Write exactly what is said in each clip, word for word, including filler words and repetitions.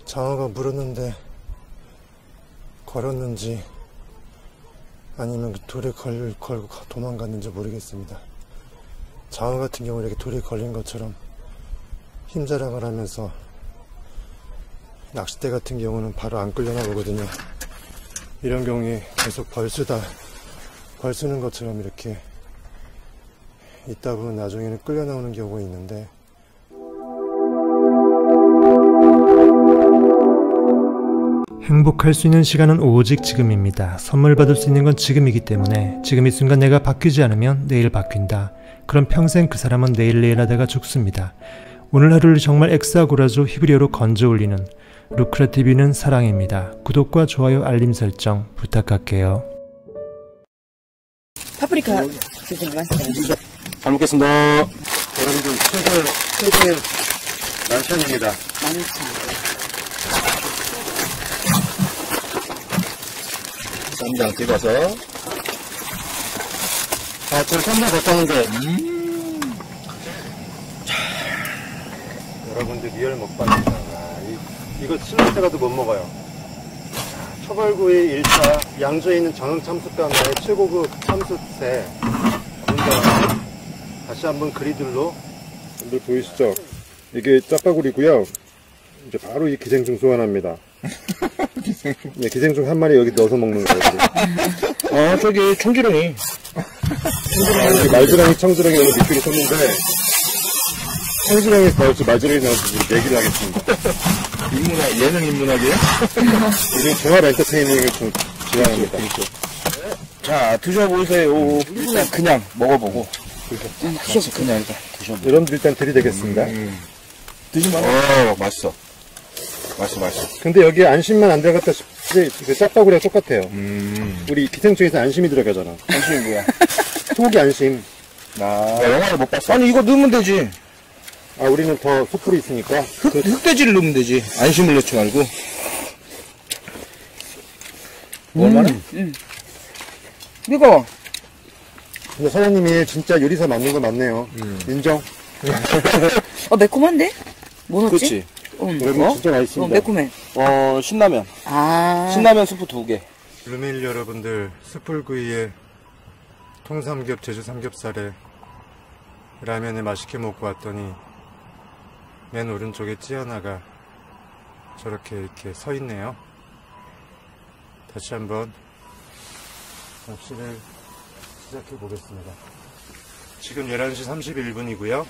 장어가 물었는데 걸었는지 아니면 그 돌에 걸, 걸고 도망갔는지 모르겠습니다. 장어 같은 경우 이렇게 돌에 걸린 것처럼 힘자랑을 하면서, 낚싯대 같은 경우는 바로 안 끌려 나오거든요. 이런 경우에 계속 벌쓰다 벌쓰는 것처럼 이렇게 있다 보면 나중에는 끌려 나오는 경우가 있는데, 행복할 수 있는 시간은 오직 지금입니다. 선물 받을 수 있는 건 지금이기 때문에 지금 이 순간 내가 바뀌지 않으면 내일 바뀐다. 그럼 평생 그 사람은 내일 내일 하다가 죽습니다. 오늘 하루를 정말 엑스아고라조 히브리어로 건져 올리는 루크라티비는 사랑입니다. 구독과 좋아요 알림 설정 부탁할게요. 파프리카 드시는 맛있어요. 잘 먹겠습니다. 여러분들 최고의 최고의 만찬입니다. 만찬. 쌈장 찍어서. 아, 저 쌈장 걷었는데. 음. 여러분들 리얼 먹방입니다. 아, 이, 이거 칠십 대가도 못 먹어요. 처벌구이 일 차 양주에 있는 정형 참숯감 나의 최고급 참숯새. 다시 한번 그리들로. 여러분들 보이시죠? 이게 짜파구리고요. 이제 바로 이 기생충 소환합니다. 기생충. 네, 기생충 한 마리 여기 넣어서 먹는 거예요. 아, 저기 청지렁이. 청지렁이, 말지렁이, 청지렁이 오늘 밑줄을 섰는데, 청지렁이 벌써 말지렁이 나와서 얘기를 하겠습니다. 인문학, 예능 인문학이에요? 우리 종합 엔터테이닝을 좀 진행합니다. 자, 드셔보세요. 일단 그냥 먹어보고. 드셔보세요. 그냥 일단 드셔보세요. 여러분들 일단 들이대겠습니다. 음. 드시면, 어, 맛있어. 맛있어, 맛있어. 근데 여기에 안심만 안 들어갔다 싶지, 그 짜파구리랑 똑같아요. 음. 우리 기생충에서 안심이 들어가잖아. 안심이 뭐야? 소고기 안심. 아, 영화를 못 봤어. 아니, 이거 넣으면 되지. 아, 우리는 더 소풀이 있으니까. 흑, 그, 흑돼지를 넣으면 되지. 안심을 넣지 말고. 음. 얼마나? 응. 이거. 근데 사장님이 진짜 요리사 맞는 거 맞네요. 음. 인정. 어, 매콤한데? 뭐 넣었지? 그치. 응. 여러분 진짜 맛있습니다. 어, 매콤해. 어, 신라면. 아. 신라면 스프 두 개. 루메일 여러분들, 숯불구이에 통삼겹, 제주 삼겹살에 라면에 맛있게 먹고 왔더니 맨 오른쪽에 찌아나가 저렇게 이렇게 서 있네요. 다시 한번 낚시를 시작해 보겠습니다. 지금 열한 시 삼십일 분이고요.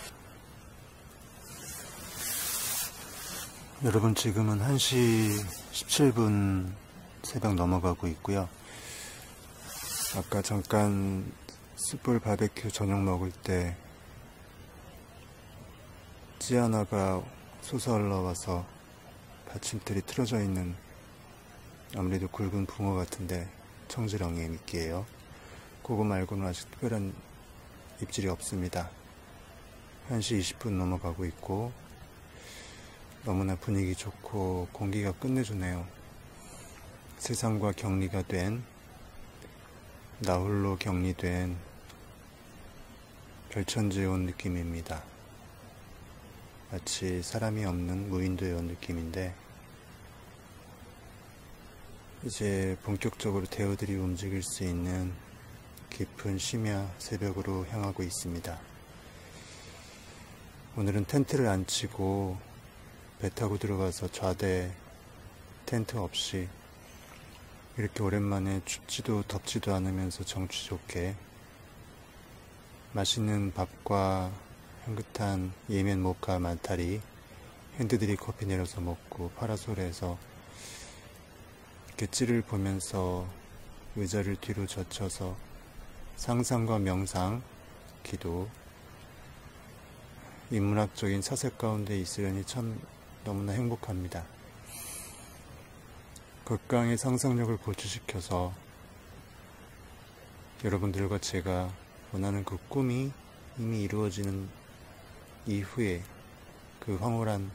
여러분 지금은 한 시 십칠 분 새벽 넘어가고 있고요. 아까 잠깐 숯불 바베큐 저녁 먹을 때 찌아나가 솟아올라 와서 받침틀이 틀어져 있는 아무래도 굵은 붕어 같은데 청지렁이의 미끼예요. 그거 말고는 아직 특별한 입질이 없습니다. 한 시 이십 분 넘어가고 있고 너무나 분위기 좋고 공기가 끝내주네요. 세상과 격리가 된, 나 홀로 격리된 별천지에 온 느낌입니다. 마치 사람이 없는 무인도에 온 느낌인데 이제 본격적으로 대어들이 움직일 수 있는 깊은 심야 새벽으로 향하고 있습니다. 오늘은 텐트를 안 치고 배 타고 들어가서 좌대 텐트 없이 이렇게 오랜만에 춥지도 덥지도 않으면서 정취 좋게 맛있는 밥과 향긋한 예면 모카 만타리, 핸드드립 커피 내려서 먹고 파라솔에서 이렇게 찌를 보면서 의자를 뒤로 젖혀서 상상과 명상, 기도, 인문학적인 사색 가운데 있으려니 참 너무나 행복합니다. 극강의 상상력을 고취시켜서 여러분들과 제가 원하는 그 꿈이 이미 이루어지는 이후에 그 황홀한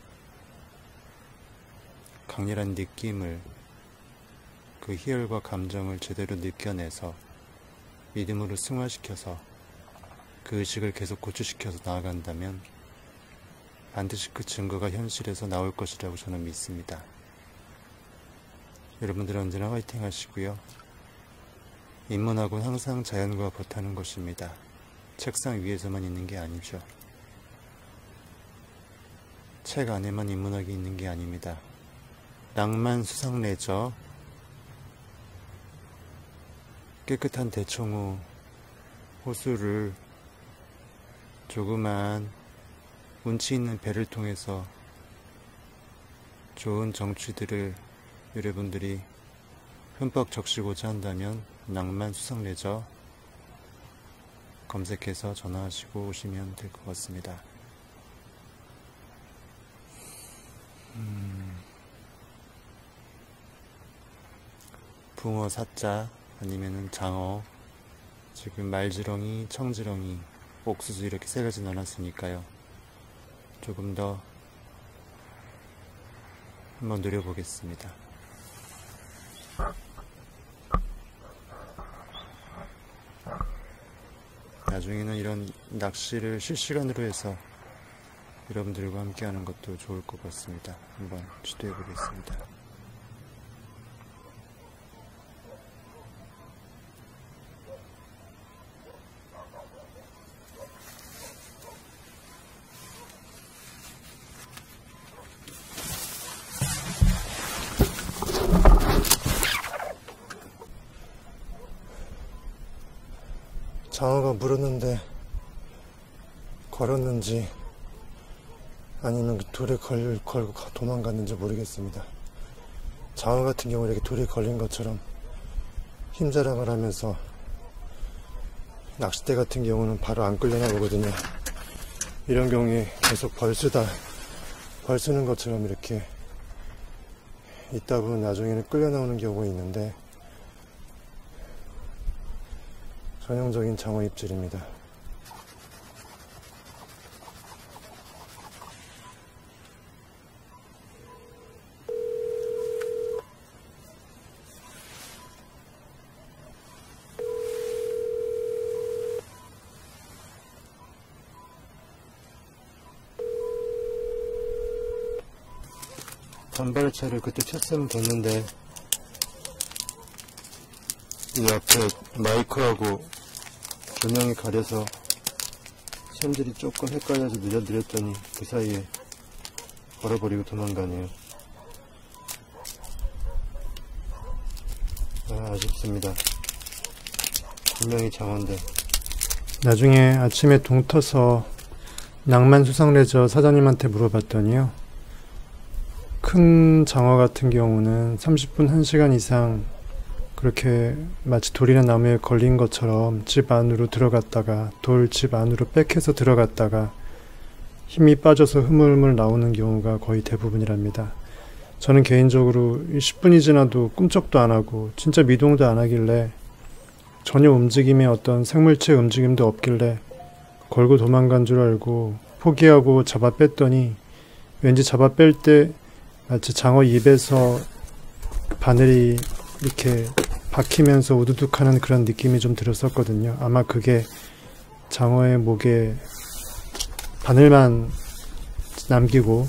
강렬한 느낌을, 그 희열과 감정을 제대로 느껴내서 믿음으로 승화시켜서 그 의식을 계속 고취시켜서 나아간다면 반드시 그 증거가 현실에서 나올 것이라고 저는 믿습니다. 여러분들은 언제나 화이팅 하시고요. 인문학은 항상 자연과 보타는 것입니다. 책상 위에서만 있는 게 아니죠. 책 안에만 인문학이 있는 게 아닙니다. 낭만 수상 레저, 깨끗한 대청호 호수를 조그만 운치 있는 배를 통해서 좋은 정취들을 여러분들이 흠뻑 적시고자 한다면 낭만 수상 레저 검색해서 전화하시고 오시면 될 것 같습니다. 음, 붕어 사자 아니면은 장어, 지금 말지렁이, 청지렁이, 옥수수 이렇게 세 가지 나눴으니까요. 조금 더 한번 노려보겠습니다. 나중에는 이런 낚시를 실시간으로 해서 여러분들과 함께 하는 것도 좋을 것 같습니다. 한번 시도해 보겠습니다. 장어가 물었는데 걸었는지 아니면 그 돌에 걸, 걸고 도망갔는지 모르겠습니다. 장어 같은 경우 이렇게 돌에 걸린 것처럼 힘자랑을 하면서, 낚싯대 같은 경우는 바로 안 끌려 나오거든요. 이런 경우에 계속 벌쓰다 벌쓰는 것처럼 이렇게 있다 보면 나중에는 끌려 나오는 경우가 있는데, 전형적인 장어 입질입니다. 단발차를 그때 쳤으면 됐는데 이 앞에 마이크하고 조명이 가려서 손질이 조금 헷갈려서 늦어드렸더니 그 사이에 걸어버리고 도망가네요. 아, 아쉽습니다. 분명히 장어인데. 나중에 아침에 동터서 낭만 수상 레저 사장님한테 물어봤더니요, 큰 장어 같은 경우는 삼십 분 한 시간 이상 그렇게 마치 돌이나 나무에 걸린 것처럼 집 안으로 들어갔다가 돌 집 안으로 백해서 들어갔다가 힘이 빠져서 흐물흐물 나오는 경우가 거의 대부분이랍니다. 저는 개인적으로 십 분이 지나도 꿈쩍도 안 하고 진짜 미동도 안 하길래, 전혀 움직임에 어떤 생물체 움직임도 없길래 걸고 도망간 줄 알고 포기하고 잡아 뺐더니, 왠지 잡아 뺄 때 마치 장어 입에서 바늘이 이렇게 박히면서 우두둑하는 그런 느낌이 좀 들었었거든요. 아마 그게 장어의 목에 바늘만 남기고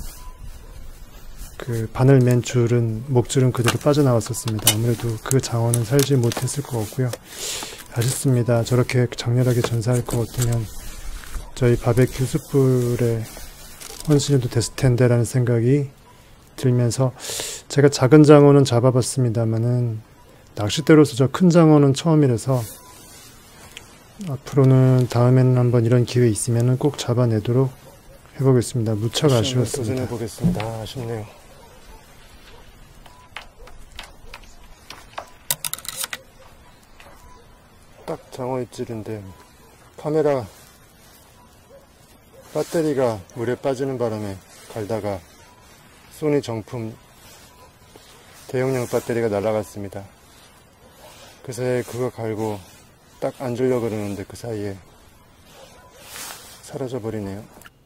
그 바늘 맨 줄은, 목줄은 그대로 빠져나왔었습니다. 아무래도 그 장어는 살지 못했을 것 같고요. 아쉽습니다. 저렇게 장렬하게 전사할 것 같으면 저희 바베큐 숯불에 헌신해도 됐을 텐데 라는 생각이 들면서, 제가 작은 장어는 잡아봤습니다만은 낚싯대로서 저 큰 장어는 처음이라서 앞으로는 다음에는 한번 이런 기회 있으면 꼭 잡아내도록 해보겠습니다. 무척 아쉬웠습니다. 도전해보겠습니다. 아, 아쉽네요. 딱 장어 입질인데 카메라 배터리가 물에 빠지는 바람에 갈다가 소니 정품 대용량 배터리가 날아갔습니다. 그 사이에 그거 갈고 딱 앉으려고 그러는데 그 사이에 사라져 버리네요.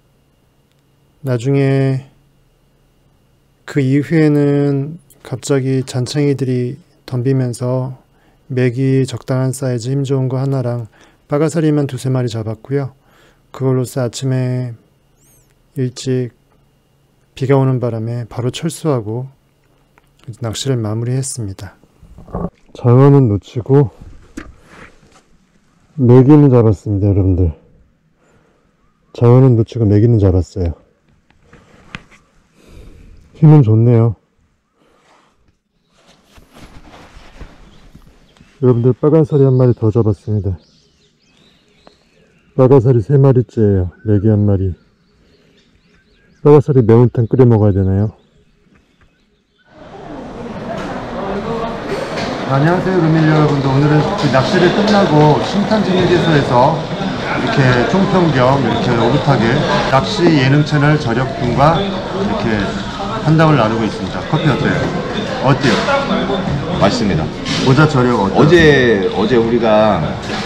나중에 그 이후에는 갑자기 잔챙이들이 덤비면서 맥이 적당한 사이즈 힘 좋은 거 하나랑 빠가사리만 두세 마리 잡았고요. 그걸로써 아침에 일찍 비가 오는 바람에 바로 철수하고 낚시를 마무리했습니다. 장어는 놓치고 메기는 잡았습니다, 여러분들. 장어는 놓치고 메기는 잡았어요. 힘은 좋네요. 여러분들, 빨간살이 한 마리 더 잡았습니다. 빨간살이 세 마리째예요. 메기 한 마리. 빨간살이 매운탕 끓여 먹어야 되나요? 안녕하세요, 루밀 여러분들. 오늘은 그 낚시를 끝나고 신탄진인제소에서 이렇게 총평 겸 이렇게 오붓하게 낚시 예능 채널 저력분과 이렇게 한담을 나누고 있습니다. 커피 어때요? 어때요? 맛있습니다. 모자 저력 어때요? 어제 어제 우리가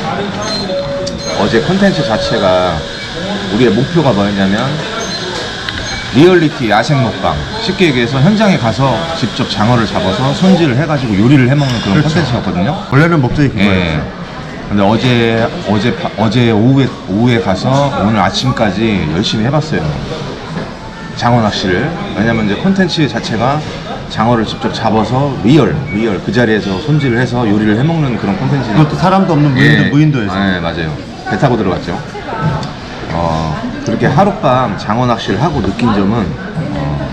어제 콘텐츠 자체가 우리의 목표가 뭐였냐면 리얼리티 야생 먹방, 쉽게 얘기해서 현장에 가서 직접 장어를 잡아서 손질을 해가지고 요리를 해먹는 그런 그렇죠. 콘텐츠였거든요. 원래는 목적이 그거예요. 예. 근데 어제 어제 바- 어제 오후에 오후에 가서 오늘 아침까지 열심히 해봤어요. 장어 낚시를. 왜냐면 이제 콘텐츠 자체가 장어를 직접 잡아서 리얼 리얼 그 자리에서 손질을 해서 요리를 해먹는 그런 콘텐츠. 그것도 사람도 없는 무인도, 무인도에서. 네, 맞아요. 배 타고 들어갔죠. 어, 그렇게 하룻밤 장어 낚시를 하고 느낀 점은 어,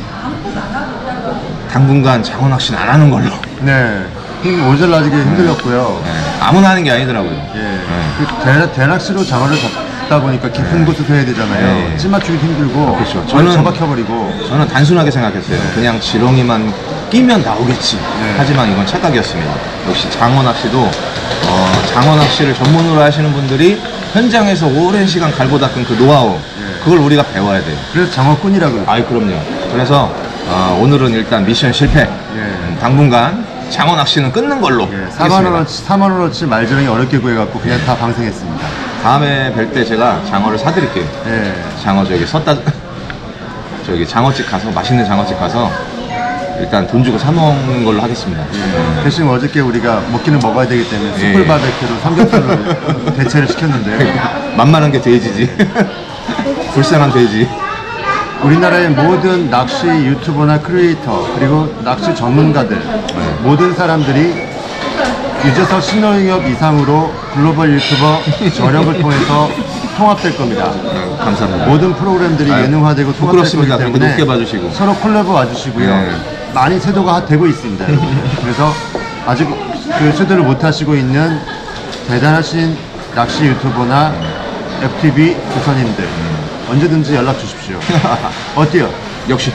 당분간 장어 낚시는 안 하는 걸로. 네. 힘 모자라지게 힘들었고요. 네, 아무나 하는 게 아니더라고요. 예. 네. 그 대, 대낚시로 장어를 잡다 보니까 깊은 곳에서 해야 되잖아요. 네. ጭ 맞추기 힘들고. 그렇죠. 저는 저는- 처박혀버리고. 저는 단순하게 생각했어요. 그냥 지렁이만 끼면 나오겠지. 네. 하지만 이건 착각이었습니다. 역시 장어 낚시도 어, 장어 낚시를 전문으로 하시는 분들이 현장에서 오랜 시간 갈고 닦은 그 노하우, 네. 그걸 우리가 배워야 돼요. 그래서 장어꾼이라고요. 아이, 그럼요. 그래서 어, 오늘은 일단 미션 실패. 음, 당분간 장어 낚시는 끊는 걸로. 예. 사만 원어치, 사만 원어치 말지렁이 어렵게 구해갖고 그냥 다 방생했습니다. 다음에 뵐 때 제가 장어를 사드릴게요. 예. 장어 저기 섰다 저기 장어집 가서 맛있는 장어집 가서 일단 돈 주고 사 먹는 걸로 하겠습니다. 대신 어저께 우리가 먹기는 먹어야 되기 때문에 예. 숯불 바베큐로 삼겹살을 대체를 시켰는데요. 만만한 게 돼지지. 불쌍한 돼지. 우리나라의 모든 낚시 유튜버나 크리에이터 그리고 낚시 전문가들 모든 사람들이 유재석 신호영업 이상으로 글로벌 유튜버 저력을 통해서 통합될 겁니다. 네, 감사합니다. 모든 프로그램들이 아유, 예능화되고 통합될 거기 부끄럽습니다. 그렇게 때문에 높게 봐주시고. 서로 콜라보 와주시고요. 네. 많이 세도가 되고 있습니다. 그래서 아직 그 세도를 못 하시고 있는 대단하신 낚시 유튜버나 에프티비 조선님들 언제든지 연락 주십시오. 어때요? 역시.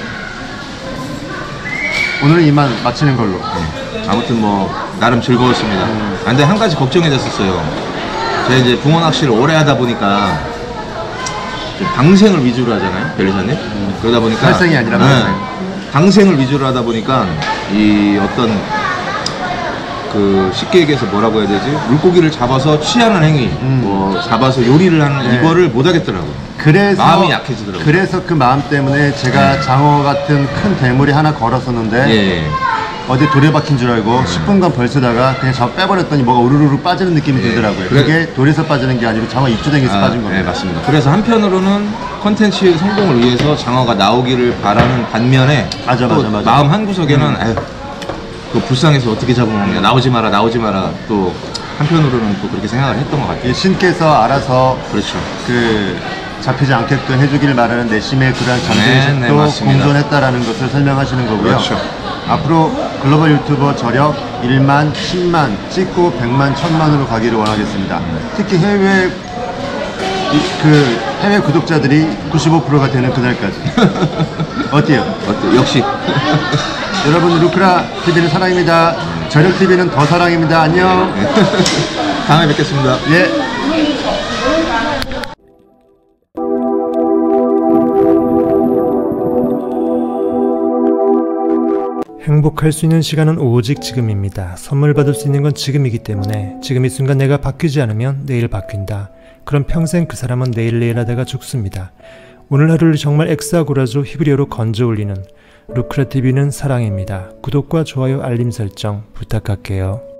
오늘은 이만 마치는 걸로. 아무튼 뭐 나름 즐거웠습니다. 아, 근데 한 가지 걱정이 됐었어요. 제가 이제 붕어 낚시를 오래 하다 보니까 좀 방생을 위주로 하잖아요, 변리사님. 그러다 보니까 살생이 아니라 네, 방생. 방생을 위주로 하다 보니까 이 어떤 그 쉽게 얘기해서 뭐라고 해야 되지? 물고기를 잡아서 취하는 행위, 뭐 잡아서 요리를 하는 네. 이거를 못 하겠더라고요. 그래서 마음이 약해지더라고요. 그래서 그 마음 때문에 제가 장어 같은 큰 대물이 하나 걸었었는데 예. 어디 돌에 박힌 줄 알고 십 분간 벌쓰다가 그냥 저 빼버렸더니 뭐가 우르르 빠지는 느낌이 예. 들더라고요. 그래- 그게 돌에서 빠지는 게 아니고 장어 입주댕에서 아, 빠진 겁니다. 네, 맞습니다. 그래서 한편으로는 컨텐츠 성공을 위해서 장어가 나오기를 바라는 반면에 맞아, 또 맞아, 맞아. 마음 한구석에는 에휴, 그 불쌍해서 어떻게 잡아먹냐, 나오지 마라 나오지 마라, 또 한편으로는 또 그렇게 생각을 했던 것 같아요. 이 신께서 알아서 그렇죠. 그 잡히지 않게끔 해주기를 바라는 내심의 그러한 네, 잠재의식도 네, 맞습니다. 공존했다라는 것을 설명하시는 거고요. 그렇죠. 앞으로 글로벌 유튜버 저력 일만, 십만, 찍고 백만, 천만으로 가기를 원하겠습니다. 특히 해외 이- 그 해외 구독자들이 구십오 퍼센트가 되는 그날까지. 어때요? 어때? 역시 여러분, 루크라 티비는 사랑입니다. 저력 티비는 더 사랑입니다. 안녕. 다음에 뵙겠습니다. 예. 행복할 수 있는 시간은 오직 지금입니다. 선물 받을 수 있는 건 지금이기 때문에 지금 이 순간 내가 바뀌지 않으면 내일 바뀐다. 그럼 평생 그 사람은 내일 내일 하다가 죽습니다. 오늘 하루를 정말 엑스아고라조 히브리어로 건져 올리는 루크라티비는 사랑입니다. 구독과 좋아요 알림 설정 부탁할게요.